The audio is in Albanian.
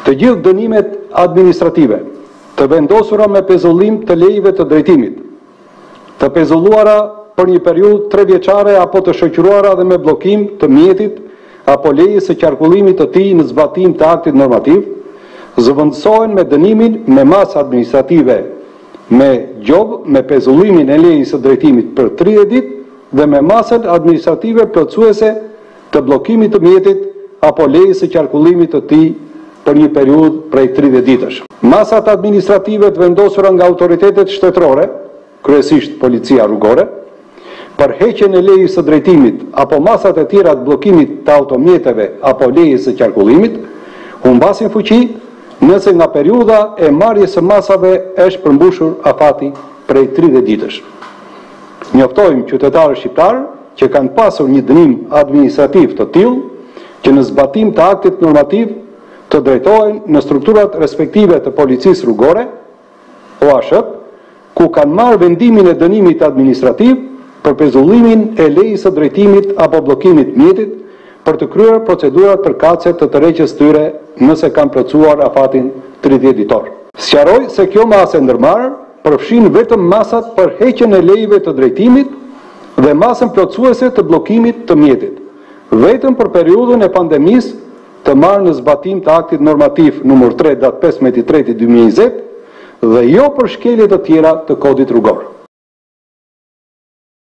Të gjithë dënimet administrative, të vendosura me pezullim të lejeve të drejtimit, të pezulluara për një periudhë 3 vjeçare apo të shoqëruara dhe me bllokim të mjetit apo lejes së qarkullimit të tij në zbatim të aktit normativ, zëvendësohen me dënimin me masë administrative me gjobë me pezullimin e lejës së drejtimit për 30 ditë dhe me masën administrative plotësuese të bllokimit të mjetit apo lejës së qarkullimit të tij për një periudhë prej 30 ditësh. Masat administrative të vendosura nga autoritetet shtetërore, kryesisht policia rrugore, për heqjen e lejës së drejtimit apo masat e tjera të bllokimit të automjeteve apo lejës së qarkullimit, humbasin fuqi nëse nga periudha e marrjes së masave është përmbushur afati prej 30 ditësh. Njoftojmë qytetarët shqiptar që kanë pasur një dënim administrativ të tillë që në zbatim të aktit normativ të drejtohen në strukturat respektive të policisë rrugore, OASH, ku kanë marrë vendimin e dënimit administrativ për pezullimin e lejës së drejtimit apo bllokimit mjetit për të kryer procedurat përkatëse të tërheqjes tyre nëse kanë plotësuar afatin 30 ditor. Sqaroj se kjo masë e ndërmarrë përfshin vetëm masat për heqjen e lejeve të drejtimit dhe masën plotësuese të bllokimit të mjetit, vetëm për periudhën e pandemisë të marrë në zbatim të aktit normativ nr. 3 datë 15/3/2020 dhe jo për shkelje të tjera të kodit rrugor.